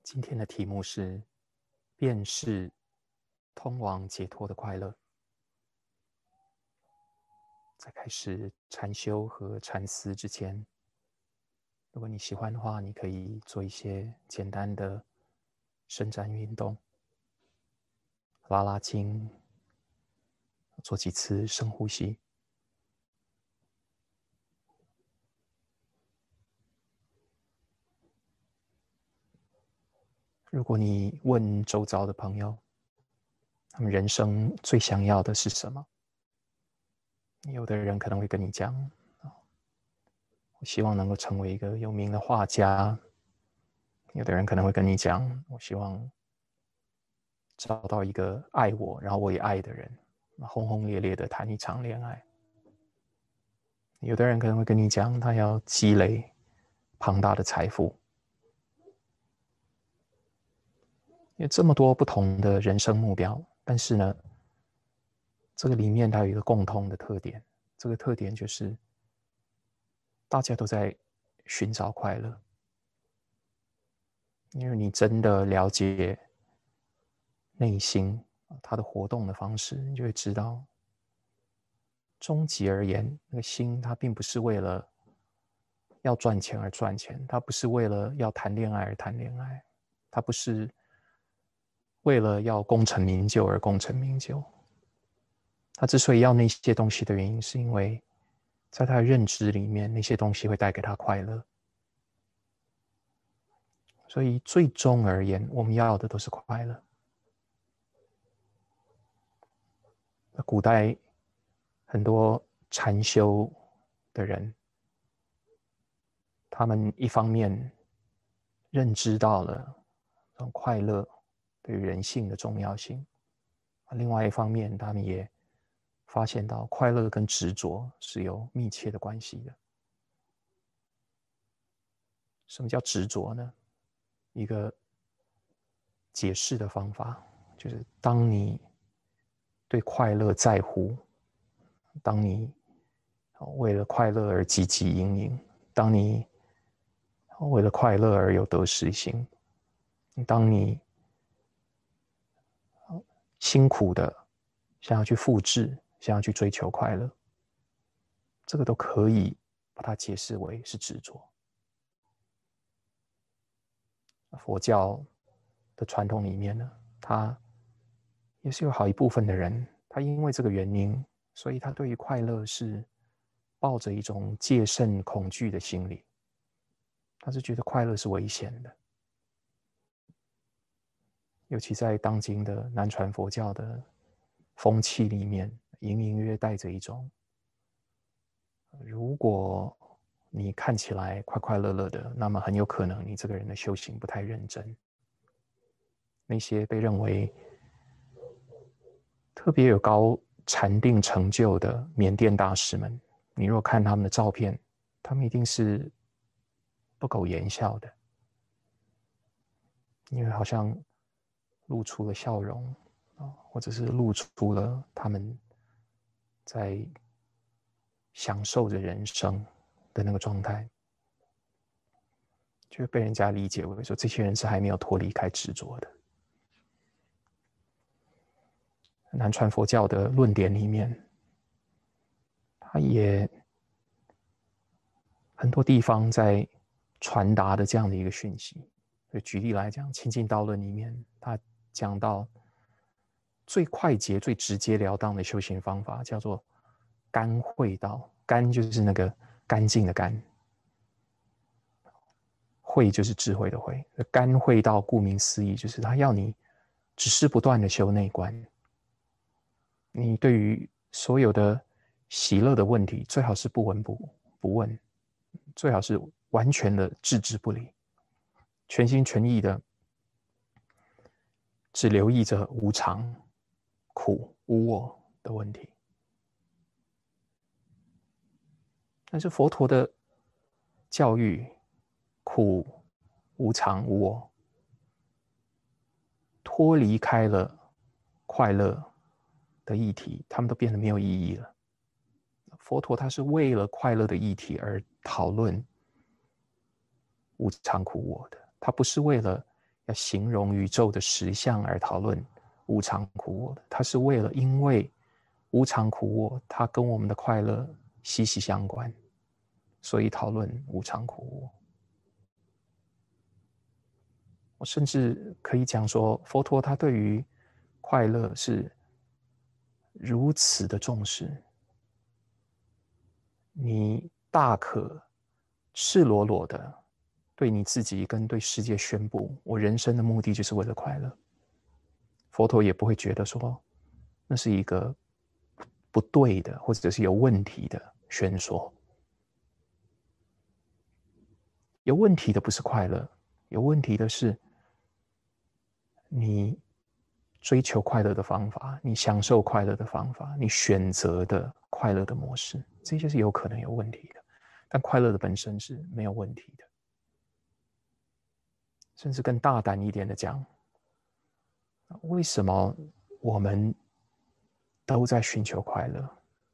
今天的题目是辨识通往解脱的快乐。在开始禅修和禅思之前，如果你喜欢的话，你可以做一些简单的伸展运动，拉拉筋，做几次深呼吸。如果你问周遭的朋友，他们人生最想要的是什么？有的人可能会跟你讲，我希望能够成为一个有名的画家。有的人可能会跟你讲，我希望找到一个爱我，然后我也爱的人，轰轰烈烈的谈一场恋爱。有的人可能会跟你讲，他要积累庞大的财富。有这么多不同的人生目标，但是呢，这个里面它有一个共同的特点，这个特点就是大家都在寻找快乐。因为你真的了解内心它的活动的方式，你就会知道，终极而言，那个心它并不是为了要赚钱而赚钱，它不是为了要谈恋爱而谈恋爱，它不是为了要功成名就而功成名就。他之所以要那些东西的原因，是因为在他的认知里面，那些东西会带给他快乐。所以最终而言，我们要的都是快乐。古代很多禅修的人，他们一方面认知到了这种快乐对于人性的重要性，另外一方面他们也发现到快乐跟执着是有密切的关系的。什么叫执着呢？一个解释的方法就是当你对快乐在乎，当你为了快乐而汲汲营营，当你为了快乐而有得失心，当你辛苦的想要去复制，想要去追求快乐，这个都可以把它解释为是执着。佛教的传统里面呢，它也是有好一部分的人，他因为这个原因，所以他对于快乐是抱着一种戒慎恐惧的心理，他是觉得快乐是危险的。尤其在当今的南传佛教的风气里面，隐隐约带着一种，如果你看起来快快乐乐的，那么很有可能你这个人的修行不太认真。那些被认为特别有高禅定成就的缅甸大师们，你若看他们的照片，他们一定是不苟言笑的，因为好像露出了笑容，或者是露出了他们在享受着人生的那个状态，就会被人家理解为说这些人是还没有脱离开执着的。南传佛教的论点里面，它也很多地方在传达的这样的一个讯息。就举例来讲，《清净道论》里面，他讲到最快捷、最直截了当的修行方法，叫做甘慧道。甘就是那个干净的甘，慧就是智慧的慧。甘慧道顾名思义，就是他要你只是不断的修内观。你对于所有的喜乐的问题，最好是不闻不问，最好是完全的置之不理，全心全意的只留意着无常、苦、无我的问题。但是佛陀的教育，苦、无常、无我，脱离开了快乐的议题，他们都变得没有意义了。佛陀他是为了快乐的议题而讨论无常苦我的，他不是为了要形容宇宙的实相而讨论无常苦我的，它是为了因为无常苦我，它跟我们的快乐息息相关，所以讨论无常苦我。我甚至可以讲说，佛陀他对于快乐是如此的重视，你大可赤裸裸的对你自己跟对世界宣布，我人生的目的就是为了快乐。佛陀也不会觉得说那是一个不对的或者是有问题的宣说。有问题的不是快乐，有问题的是你追求快乐的方法，你享受快乐的方法，你选择的快乐的模式，这些是有可能有问题的。但快乐的本身是没有问题的。甚至更大胆一点的讲，为什么我们都在寻求快乐？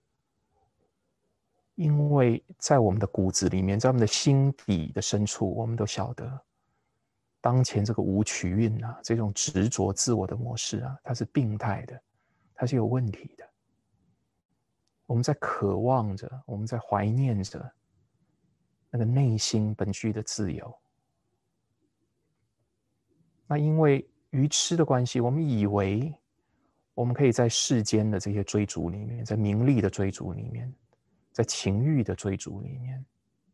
因为在我们的骨子里面，在我们的心底的深处，我们都晓得，当前这个无取运啊，这种执着自我的模式啊，它是病态的，它是有问题的。我们在渴望着，我们在怀念着那个内心本具的自由。那因为愚痴的关系，我们以为我们可以在世间的这些追逐里面，在名利的追逐里面，在情欲的追逐里面，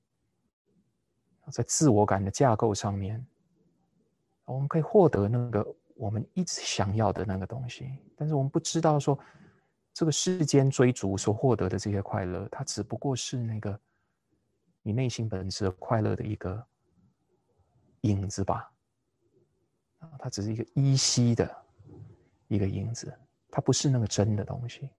在自我感的架构上面，我们可以获得那个我们一直想要的那个东西。但是我们不知道说，这个世间追逐所获得的这些快乐，它只不过是那个你内心本质的快乐的一个影子吧。它只是一个依稀的一个影子，它不是那个真的东西。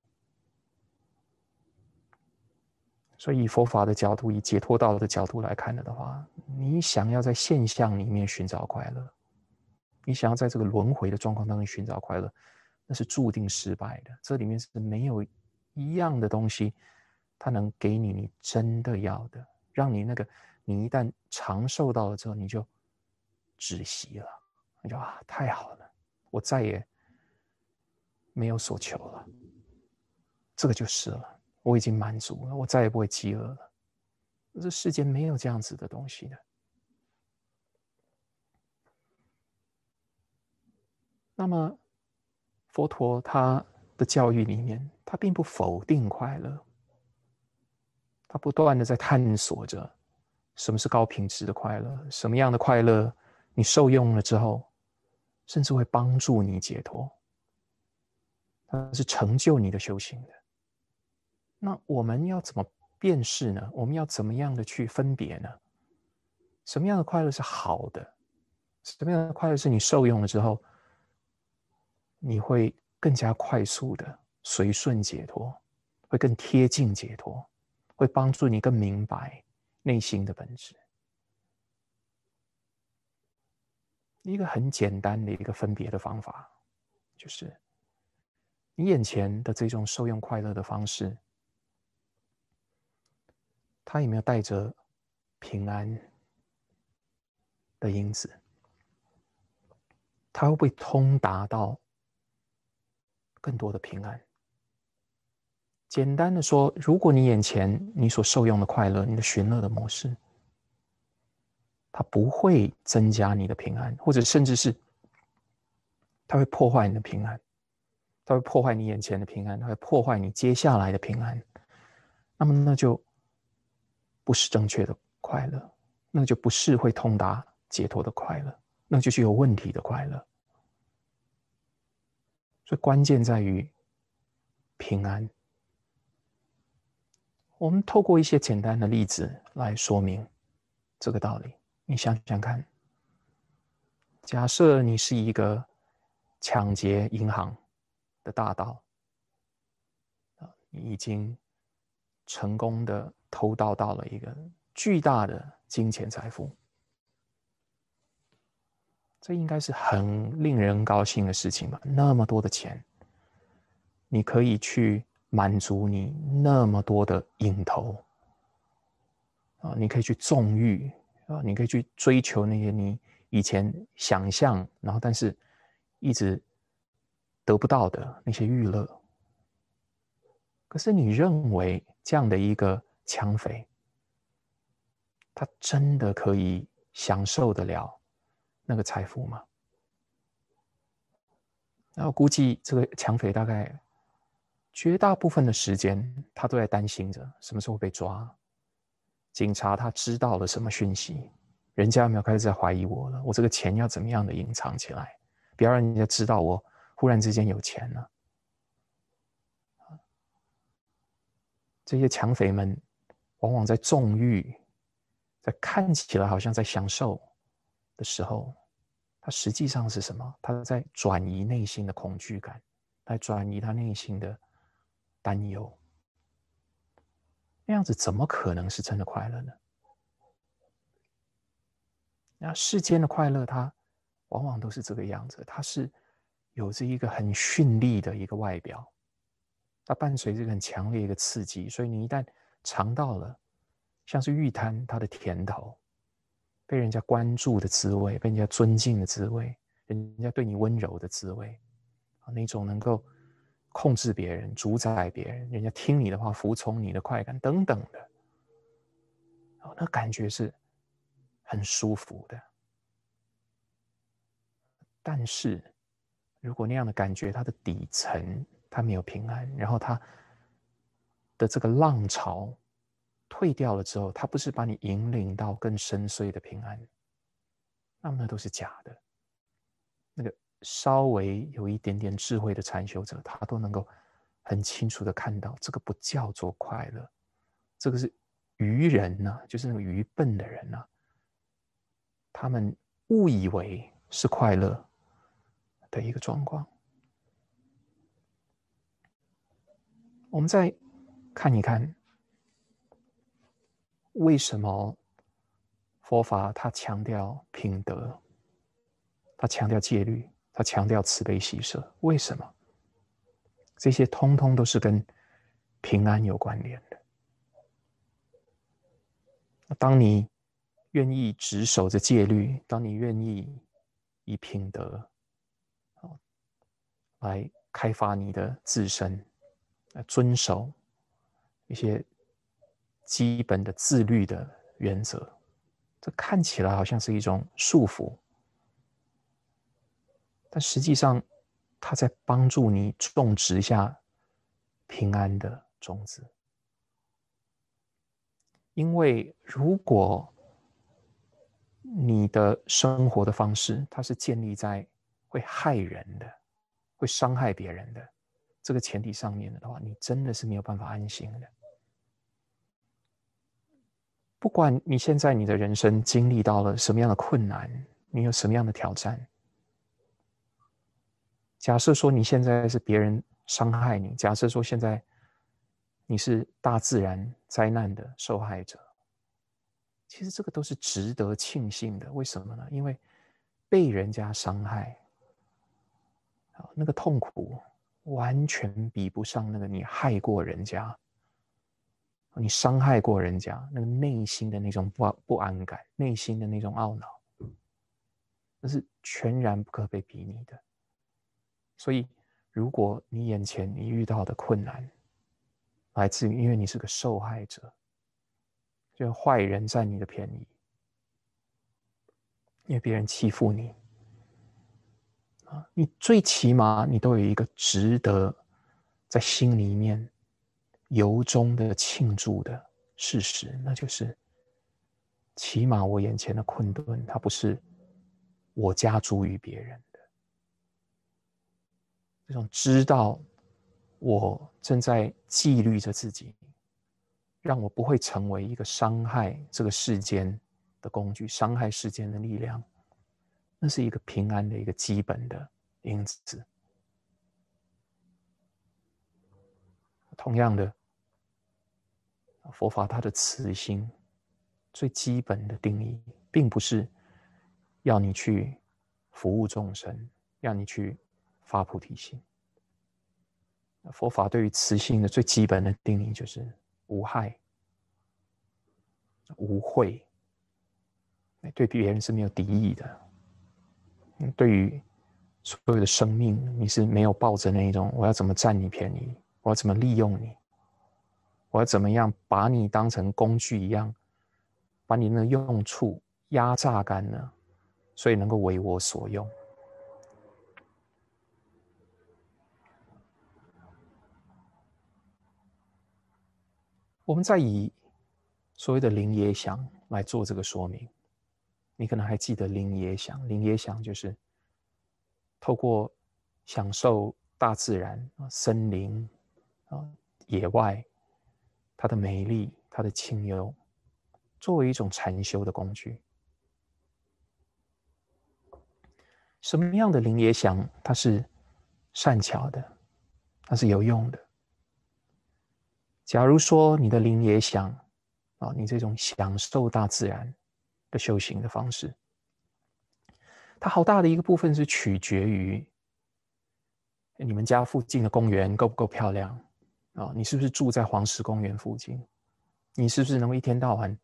所以以佛法的角度，以解脱道的角度来看的话，你想要在现象里面寻找快乐，你想要在这个轮回的状况当中寻找快乐，那是注定失败的。这里面是没有一样的东西，它能给你你真的要的，让你那个你一旦尝受到了之后，你就止息了，你就太好了，我再也没有所求了，这个就是了。我已经满足了，我再也不会饥饿了。这世间没有这样子的东西的。那么，佛陀他的教育里面，他并不否定快乐，他不断的在探索着什么是高品质的快乐，什么样的快乐你受用了之后，甚至会帮助你解脱，它是成就你的修行的。那我们要怎么辨识呢？我们要怎么样的去分别呢？什么样的快乐是好的？什么样的快乐是你受用了之后，你会更加快速的随顺解脱，会更贴近解脱，会帮助你更明白内心的本质。一个很简单的一个分别的方法，就是你眼前的这种受用快乐的方式，它有没有带着平安的因子？它会不会通达到更多的平安？简单的说，如果你眼前你所受用的快乐，你的寻乐的模式，它不会增加你的平安，或者甚至是它会破坏你的平安，它会破坏你眼前的平安，它会破坏你接下来的平安，那么那就不是正确的快乐，那就不是会通达解脱的快乐，那就是有问题的快乐。所以关键在于平安。我们透过一些简单的例子来说明这个道理。你想想看，假设你是一个抢劫银行的大盗，你已经成功的偷盗到了一个巨大的金钱财富，这应该是很令人高兴的事情吧？那么多的钱，你可以去满足你那么多的瘾头啊，你可以去纵欲啊，你可以去追求那些你以前想象，然后但是一直得不到的那些娱乐。可是你认为这样的一个抢匪，他真的可以享受得了那个财富吗？然后估计这个抢匪大概绝大部分的时间，他都在担心着什么时候被抓。警察他知道了什么讯息？人家有没有开始在怀疑我了？我这个钱要怎么样的隐藏起来，不要让人家知道我忽然之间有钱了。这些抢匪们往往在纵欲，在看起来好像在享受的时候，他实际上是什么？他在转移内心的恐惧感，来转移他内心的担忧。那样子怎么可能是真的快乐呢？那世间的快乐，它往往都是这个样子，它是有着一个很绚丽的一个外表，它伴随着很强烈一个刺激，所以你一旦尝到了，像是玉滩它的甜头，被人家关注的滋味，被人家尊敬的滋味，人家对你温柔的滋味，那种能够控制别人、主宰别人，人家听你的话、服从你的快感等等的，那感觉是很舒服的。但是如果那样的感觉它的底层它没有平安，然后它的这个浪潮退掉了之后，它不是把你引领到更深邃的平安，那么那都是假的。那个稍微有一点点智慧的禅修者，他都能够很清楚的看到，这个不叫做快乐，这个是愚人啊，就是那个愚笨的人啊，他们误以为是快乐的一个状况。我们再看一看，为什么佛法它强调品德，它强调戒律，它强调慈悲喜舍？为什么？这些通通都是跟平安有关联的。当你愿意执守着戒律，当你愿意以品德来开发你的自身，来遵守一些基本的自律的原则，这看起来好像是一种束缚，但实际上它在帮助你种植下平安的种子。因为如果你的生活的方式它是建立在会害人的、会伤害别人的这个前提上面的话，你真的是没有办法安心的。不管你现在你的人生经历到了什么样的困难，你有什么样的挑战，假设说你现在是别人伤害你，假设说现在你是大自然灾难的受害者，其实这个都是值得庆幸的。为什么呢？因为被人家伤害，那个痛苦完全比不上那个你害过人家，你伤害过人家，那个内心的那种不安感，内心的那种懊恼，那是全然不可被比拟的。所以，如果你眼前你遇到的困难来自于因为你是个受害者，就坏人占你的便宜，因为别人欺负你，你最起码你都有一个值得在心里面由衷的庆祝的事实，那就是起码我眼前的困顿，它不是我加诸于别人的。这种知道我正在纪律着自己，让我不会成为一个伤害这个世间的工具，伤害世间的力量，那是一个平安的一个基本的因子。同样的，佛法它的慈心最基本的定义，并不是要你去服务众生，让你去发菩提心。佛法对于慈心的最基本的定义就是无害、无慧，对别人是没有敌意的， 对于所有的生命，你是没有抱着那一种我要怎么占你便宜，我要怎么利用你，我要怎么样把你当成工具一样，把你的用处压榨干了，所以能够为我所用。我们再以所谓的灵野想来做这个说明。你可能还记得灵野想，灵野想就是透过享受大自然、森林、野外它的美丽、它的清幽，作为一种禅修的工具。什么样的灵野想它是善巧的，它是有用的？假如说你的灵野想你这种享受大自然的修行的方式，它好大的一个部分是取决于你们家附近的公园够不够漂亮你是不是住在黄石公园附近？你是不是能够一天到晚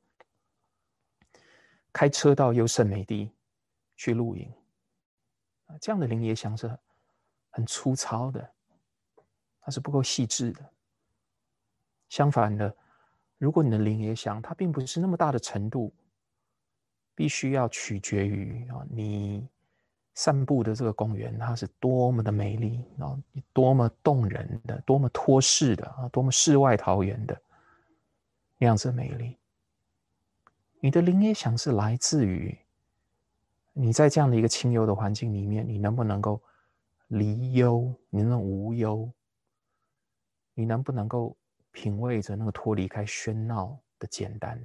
开车到优胜美地去露营？这样的灵野想是很粗糙的，它是不够细致的。相反的，如果你的灵野想它并不是那么大的程度，必须要取决于你散步的这个公园它是多么的美丽多么动人的，多么托世的多么世外桃源的那样子的美丽。你的灵野想是来自于你在这样的一个清幽的环境里面，你能不能够离忧，你能无忧，你能不能够品味着那个脱离开喧闹的简单，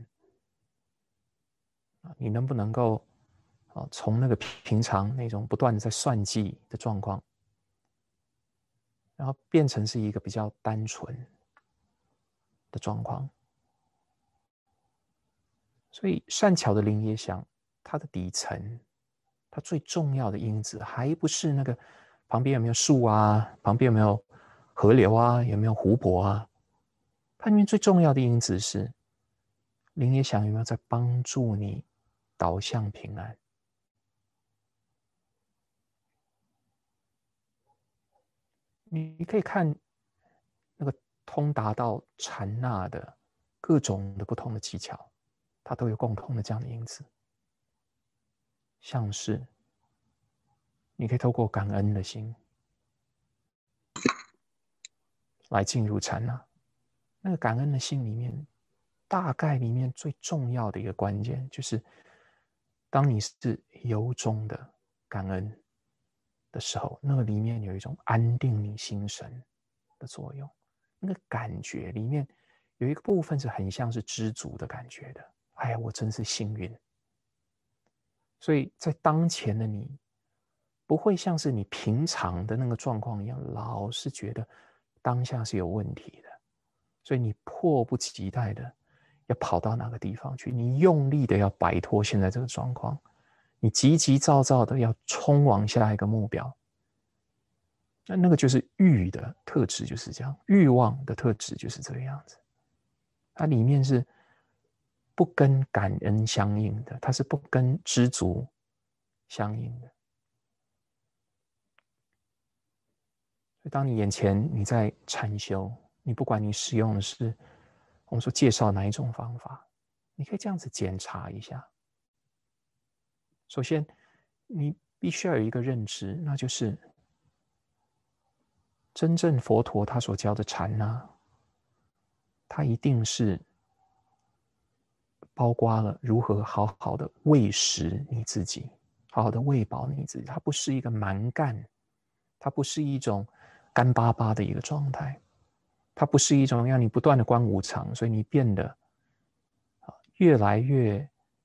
你能不能够从那个平常那种不断的在算计的状况，然后变成是一个比较单纯的状况。所以善巧的灵野想，它的底层，它最重要的因子，还不是那个旁边有没有树啊，旁边有没有河流啊，有没有湖泊啊，它里面最重要的因子是灵野想有没有在帮助你导向平安。你可以看那个通达到禅那的各种的不同的技巧，它都有共同的这样的因子，像是你可以透过感恩的心来进入禅那。那个感恩的心里面，大概里面最重要的一个关键，就是当你是由衷的感恩的时候，那个里面有一种安定你心神的作用。那个感觉里面有一个部分是很像是知足的感觉的。哎呀，我真是幸运。所以在当前的你，不会像是你平常的那个状况一样，老是觉得当下是有问题的。所以你迫不及待的要跑到哪个地方去，你用力的要摆脱现在这个状况，你急急躁躁的要冲往下一个目标。那个就是欲的特质，就是这样，欲望的特质就是这个样子。它里面是不跟感恩相应的，它是不跟知足相应的。所以当你眼前你在禅修，你不管你使用的是我们说介绍哪一种方法，你可以这样子检查一下。首先，你必须要有一个认知，那就是真正佛陀他所教的禅啊，它一定是包括了如何好好的喂食你自己，好好的喂饱你自己。它不是一个蛮干，它不是一种干巴巴的一个状态，它不是一种让你不断的观无常，所以你变得越来越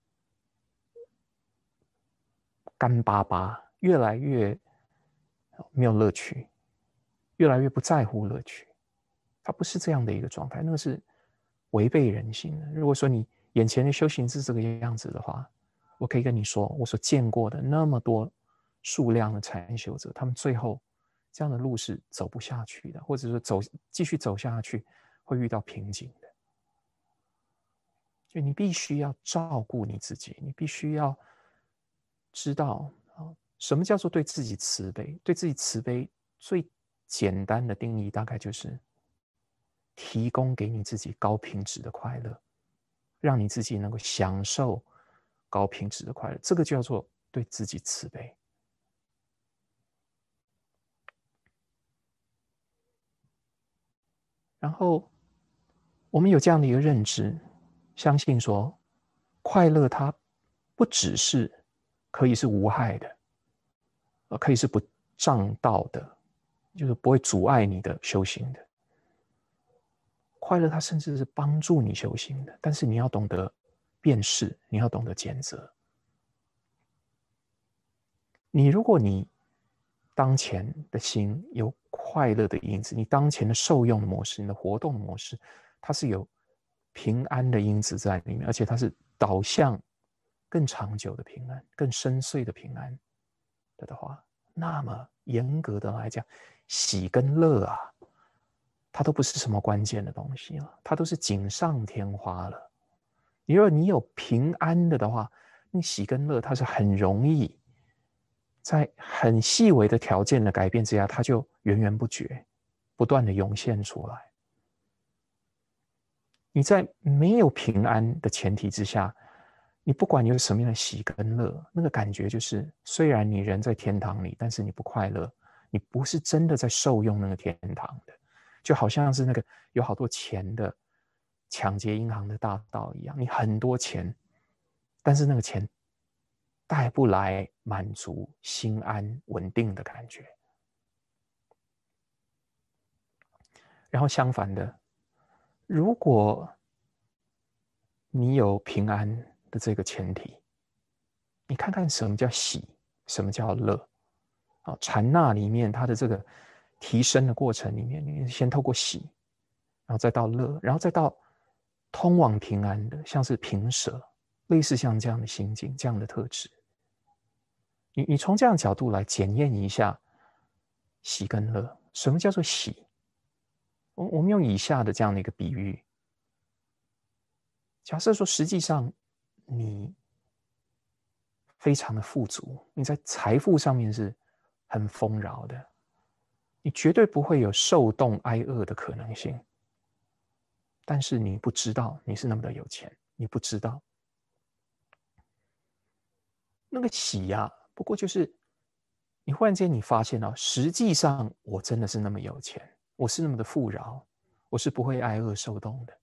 干巴巴，越来越没有乐趣，越来越不在乎乐趣。它不是这样的一个状态，那个是违背人性的。如果说你眼前的修行是这个样子的话，我可以跟你说，我所见过的那么多数量的禅修者，他们最后这样的路是走不下去的，或者说继续走下去会遇到瓶颈的。就你必须要照顾你自己，你必须要知道什么叫做对自己慈悲？对自己慈悲最简单的定义，大概就是提供给你自己高品质的快乐，让你自己能够享受高品质的快乐，这个就叫做对自己慈悲。然后我们有这样的一个认知，相信说快乐它不只是可以是无害的，可以是不障道的，就是不会阻碍你的修行的。快乐它甚至是帮助你修行的，但是你要懂得辨识，你要懂得拣择。如果你当前的心有快乐的因子，你当前的受用的模式，你的活动的模式，它是有平安的因子在里面，而且它是导向更长久的平安、更深邃的平安的话，那么严格的来讲，喜跟乐啊，它都不是什么关键的东西了，它都是锦上添花了。如果你有平安的话，那喜跟乐它是很容易在很细微的条件的改变之下，它就源源不绝不断的涌现出来。你在没有平安的前提之下，你不管有什么样的喜跟乐，那个感觉就是虽然你人在天堂里，但是你不快乐，你不是真的在受用那个天堂的，就好像是那个有好多钱的抢劫银行的大盗一样，你很多钱，但是那个钱带不来满足、心安、稳定的感觉。然后相反的，如果你有平安的这个前提，你看看什么叫喜，什么叫乐。禅那里面它的这个提升的过程里面，你先透过喜，然后再到乐，然后再到通往平安的，像是平舍，类似像这样的心境，这样的特质。你从这样的角度来检验一下喜跟乐。什么叫做喜？我们用以下的这样的一个比喻，假设说实际上你非常的富足，你在财富上面是很丰饶的，你绝对不会有受冻挨饿的可能性。但是你不知道你是那么的有钱，你不知道那个喜呀，不过就是你忽然间你发现实际上我真的是那么有钱，我是那么的富饶，我是不会挨饿受冻的。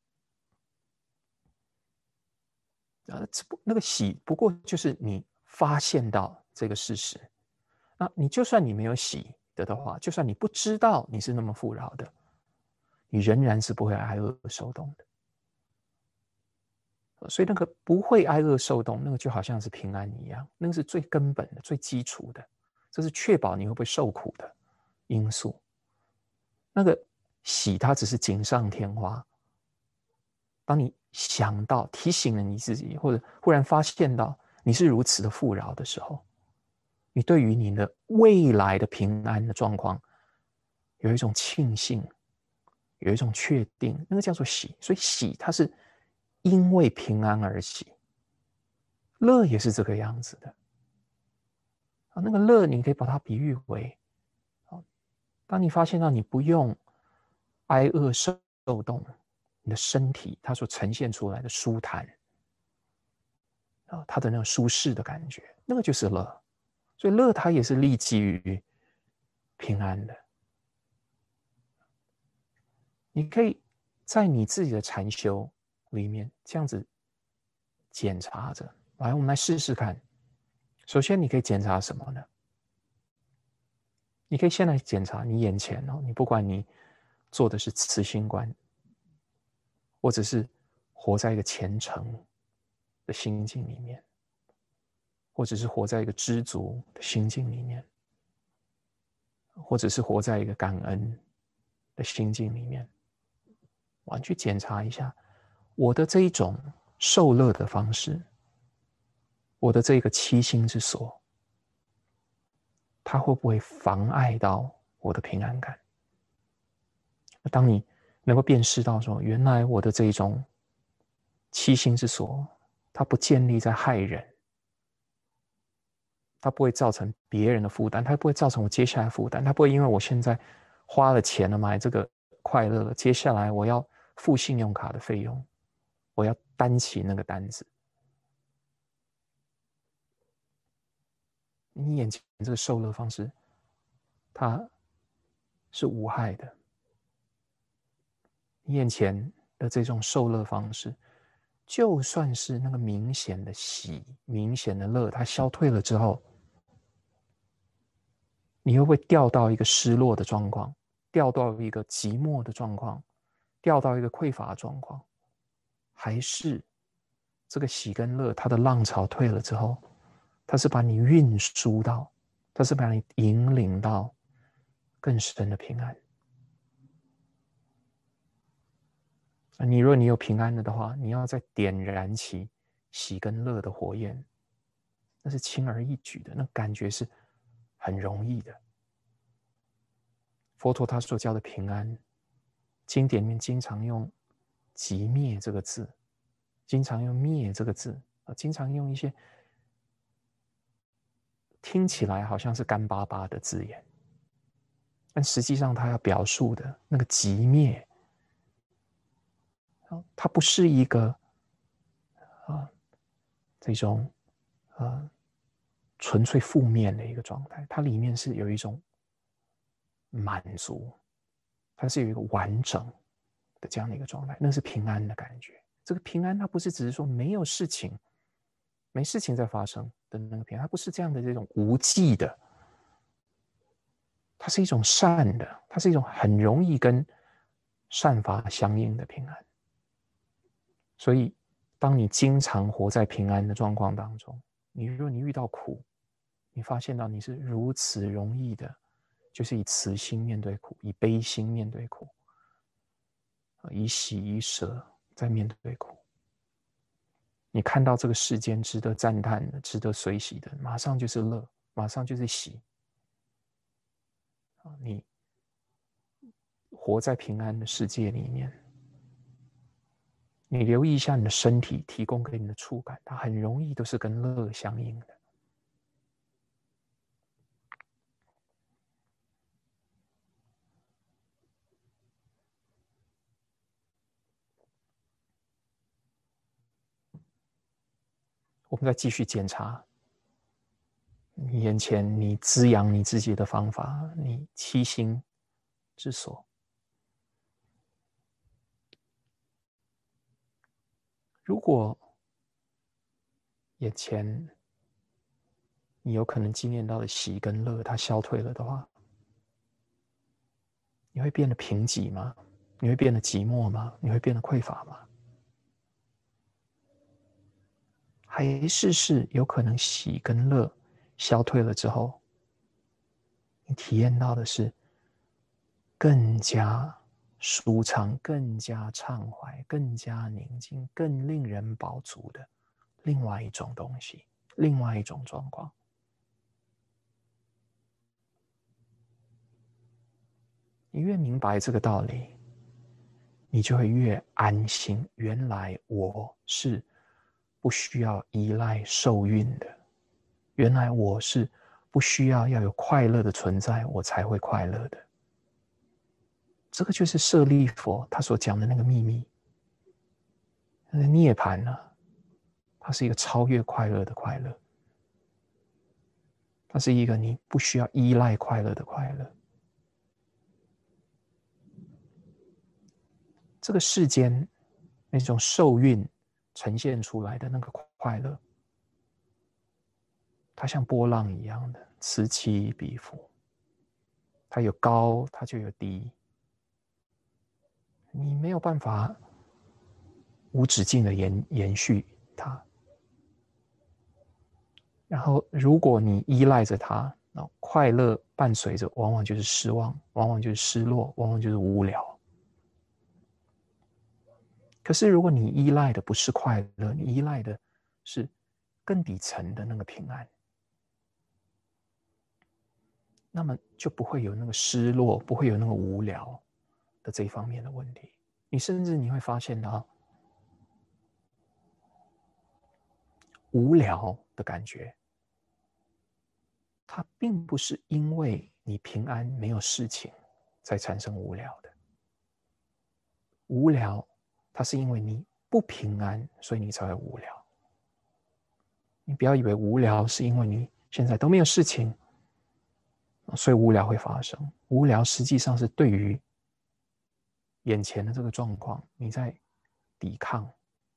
那个喜不过就是你发现到这个事实。那你就算你没有喜的话，就算你不知道你是那么富饶的，你仍然是不会挨饿受冻的。所以那个不会挨饿受冻，那个就好像是平安一样，那个是最根本的、最基础的，这是确保你会不会受苦的因素。那个喜它只是锦上添花，当你想到提醒了你自己，或者忽然发现到你是如此的富饶的时候，你对于你的未来的平安的状况有一种庆幸，有一种确定，那个叫做喜。所以喜它是因为平安而喜，乐也是这个样子的。那个乐你可以把它比喻为，当你发现到你不用挨饿受冻，你的身体它所呈现出来的舒坦，它的那种舒适的感觉，那个就是乐。所以乐它也是立基于平安的。你可以在你自己的禅修里面这样子检查着。来，我们来试试看。首先你可以检查什么呢？你可以先来检查你眼前你不管你做的是慈心观，或者是活在一个虔诚的心境里面，或者是活在一个知足的心境里面，或者是活在一个感恩的心境里面，我去检查一下我的这一种受乐的方式，我的这个七心之所，它会不会妨碍到我的平安感？当你能够辨识到说，原来我的这一种七心之所，它不建立在害人， 它不会造成别人的负担，它不会造成我接下来的负担，它不会因为我现在花了钱了买这个快乐了，接下来我要付信用卡的费用，我要担起那个单子。你眼前这个受乐方式，它是无害的。你眼前的这种受乐方式，就算是那个明显的喜、明显的乐，它消退了之后，你会不会掉到一个失落的状况，掉到一个寂寞的状况，掉到一个匮乏的状况？还是这个喜跟乐，它的浪潮退了之后，它是把你运输到，它是把你引领到更深的平安？你若你有平安了的话，你要再点燃起喜跟乐的火焰，那是轻而易举的，那感觉是很容易的。佛陀他所教的平安，经典里面经常用寂灭这个字，经常用灭这个字，经常用一些听起来好像是干巴巴的字眼，但实际上他要表述的那个寂灭，它不是一个这种纯粹负面的一个状态，它里面是有一种满足，它是有一个完整的这样的一个状态，那是平安的感觉。这个平安它不是只是说没有事情，没事情在发生的那个平安，它不是这样的这种无忌的，它是一种善的，它是一种很容易跟善法相应的平安。所以当你经常活在平安的状况当中，如果你遇到苦，你发现到你是如此容易的，就是以慈心面对苦，以悲心面对苦，以喜以舍在面对苦。你看到这个世间值得赞叹的、值得随喜的，马上就是乐，马上就是喜。你活在平安的世界里面，你留意一下你的身体提供给你的触感，它很容易都是跟乐相应的。我们再继续检查你眼前你滋养你自己的方法，你七心之所。如果眼前你有可能经验到的喜跟乐它消退了的话，你会变得贫瘠吗？你会变得寂寞吗？你会变得匮乏吗？还是有可能喜跟乐消退了之后，你体验到的是更加舒畅、更加畅怀、更加宁静、更令人饱足的另外一种东西，另外一种状况。你越明白这个道理，你就会越安心。原来我是不需要依赖受孕的，原来我是不需要有快乐的存在，我才会快乐的。这个就是舍利佛他所讲的那个秘密，那个涅槃呢，它是一个超越快乐的快乐，它是一个你不需要依赖快乐的快乐。这个世间那种受孕呈现出来的那个快乐，它像波浪一样的此起彼伏，它有高，它就有低，你没有办法无止境的延续它。然后，如果你依赖着它，那快乐伴随着，往往就是失望，往往就是失落，往往就是无聊。可是，如果你依赖的不是快乐，你依赖的是更底层的那个平安，那么就不会有那个失落，不会有那个无聊的这一方面的问题。你甚至你会发现到无聊的感觉它并不是因为你平安没有事情才产生无聊的。无聊，它是因为你不平安，所以你才会无聊。你不要以为无聊是因为你现在都没有事情，所以无聊会发生。无聊实际上是对于眼前的这个状况，你在抵抗，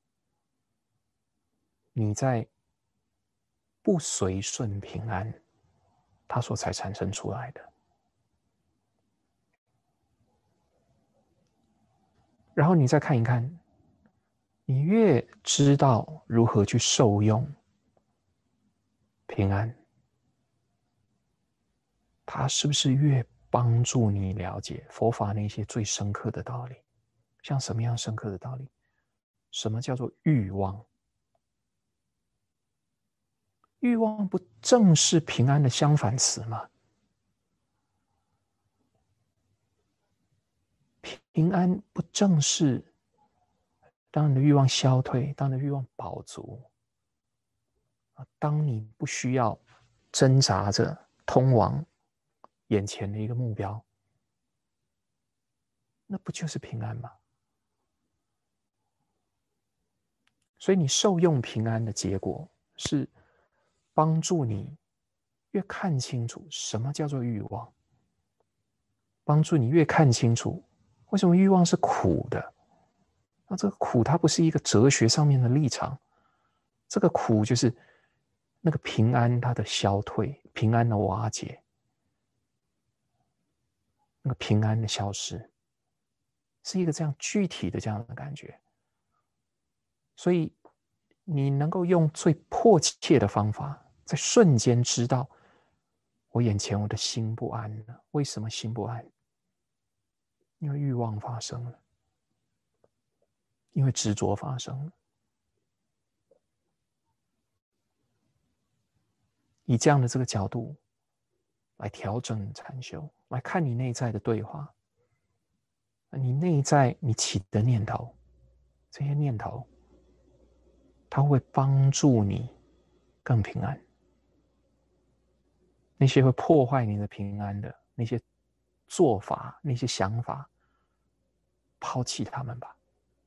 你在不随顺平安，它所才产生出来的。然后你再看一看，你越知道如何去受用平安，它是不是越帮助你了解佛法那些最深刻的道理？像什么样深刻的道理？什么叫做欲望？欲望不正是平安的相反词吗？平安不正是当你的欲望消退，当你的欲望饱足，当你不需要挣扎着通往眼前的一个目标，那不就是平安吗？所以你受用平安的结果是帮助你越看清楚什么叫做欲望，帮助你越看清楚为什么欲望是苦的。那这个苦它不是一个哲学上面的立场，这个苦就是那个平安它的消退，平安的瓦解，那个平安的消失，是一个这样具体的这样的感觉。所以你能够用最迫切的方法，在瞬间知道我眼前我的心不安了。为什么心不安？因为欲望发生了，因为执着发生了。以这样的这个角度来调整禅修，来看你内在的对话，你内在你起的念头，这些念头，它会帮助你更平安。那些会破坏你的平安的那些做法、那些想法，抛弃他们吧。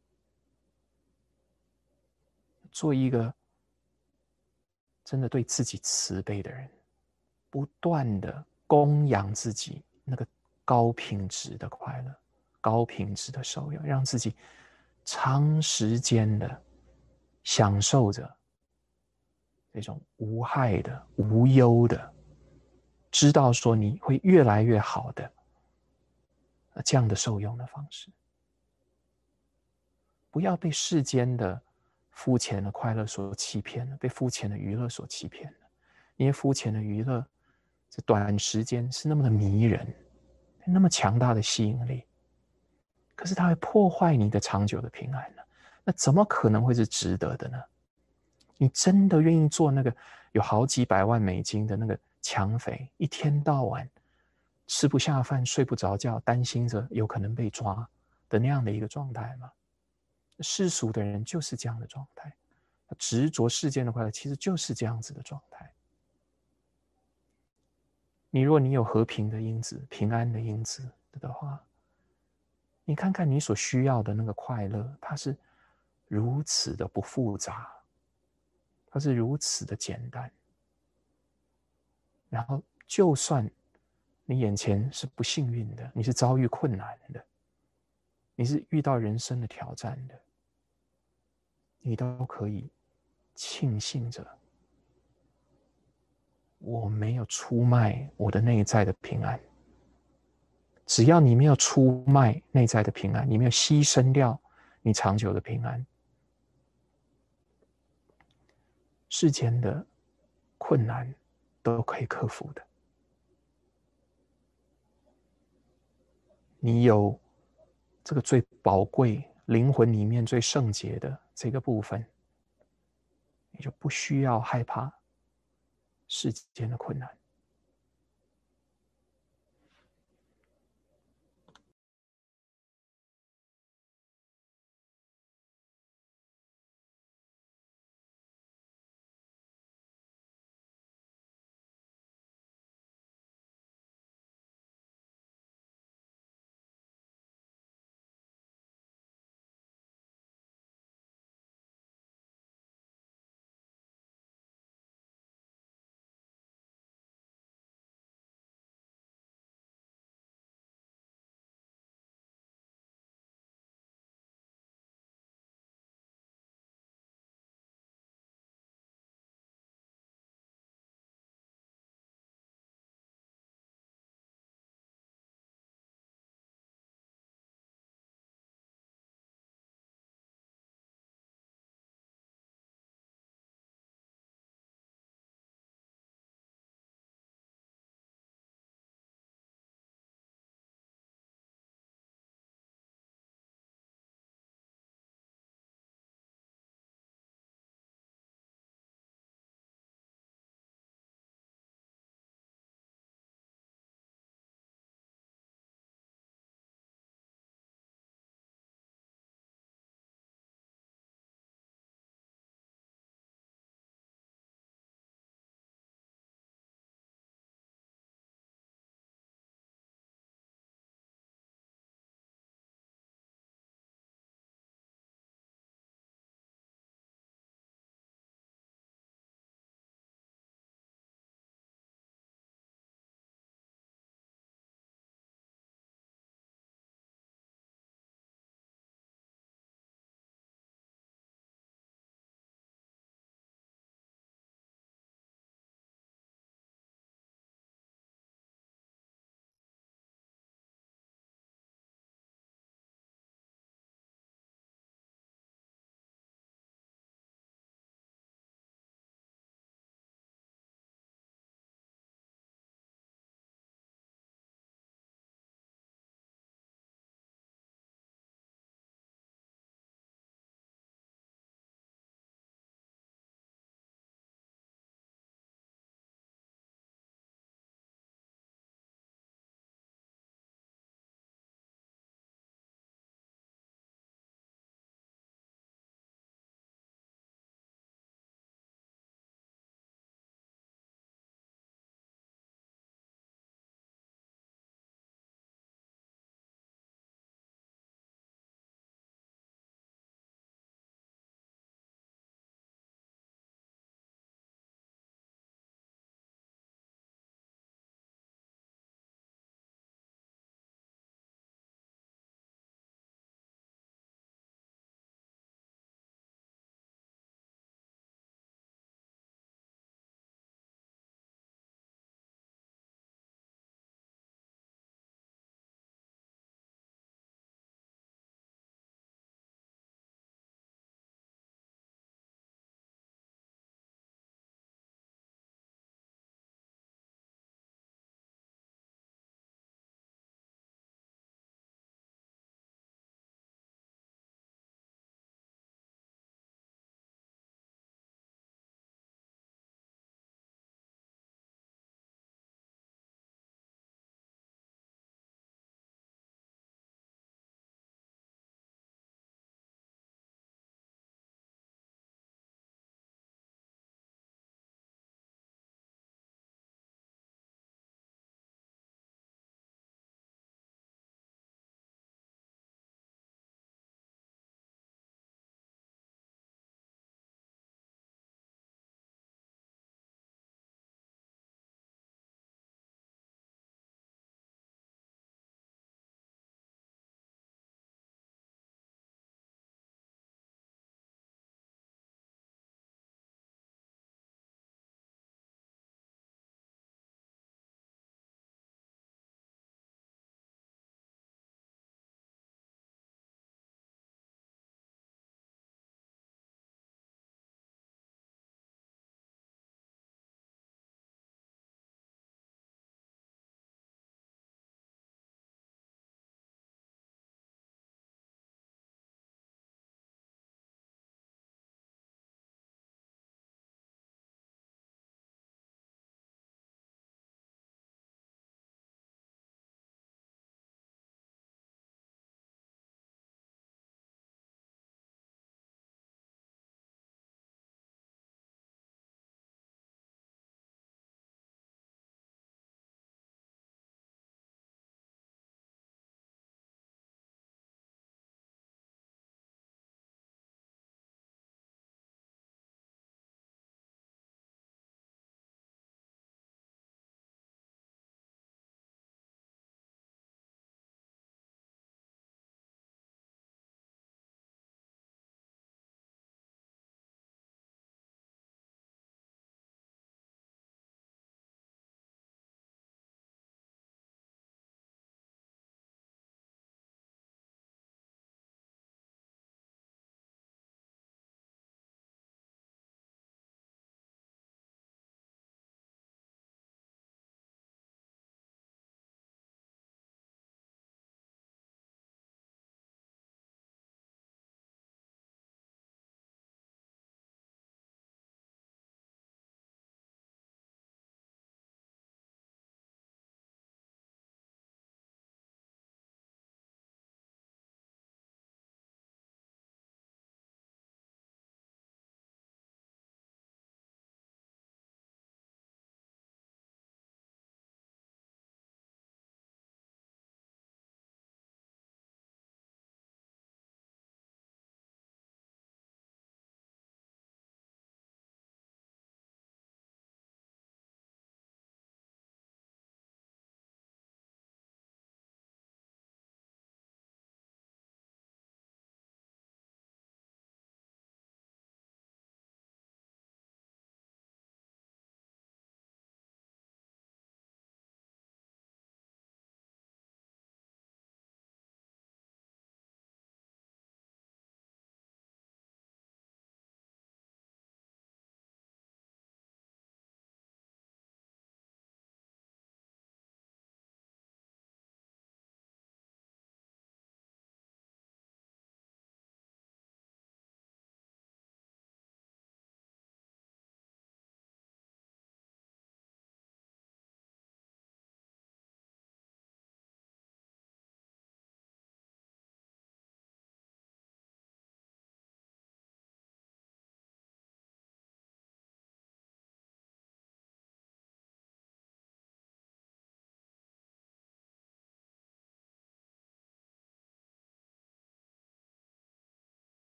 做一个真的对自己慈悲的人，不断的供养自己那个高品质的快乐、高品质的受用，让自己长时间的享受着这种无害的、无忧的，知道说你会越来越好的这样的受用的方式。不要被世间的肤浅的快乐所欺骗了，被肤浅的娱乐所欺骗了。因为肤浅的娱乐，在短时间是那么的迷人，那么强大的吸引力，可是它会破坏你的长久的平安呢？那怎么可能会是值得的呢？你真的愿意做那个有好几百万美金的那个抢匪，一天到晚吃不下饭、睡不着觉，担心着有可能被抓的那样的一个状态吗？世俗的人就是这样的状态，执着世间的快乐其实就是这样子的状态。你若你有和平的因子、平安的因子的话，你看看你所需要的那个快乐，它是如此的不复杂，它是如此的简单。然后，就算你眼前是不幸运的，你是遭遇困难的，你是遇到人生的挑战的，你都可以庆幸着，我没有出卖我的内在的平安。只要你没有出卖内在的平安，你没有牺牲掉你长久的平安，世间的困难都可以克服的。你有这个最宝贵灵魂里面最圣洁的这个部分，你就不需要害怕世间的困难。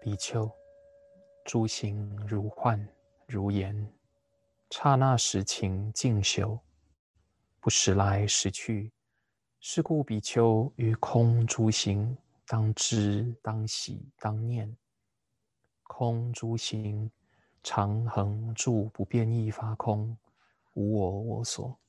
比丘，诸行如幻如言，刹那时情尽休，不时来时去。是故比丘于空诸行，当知当喜当念。空诸行，常恒住不变易发空，无我我所。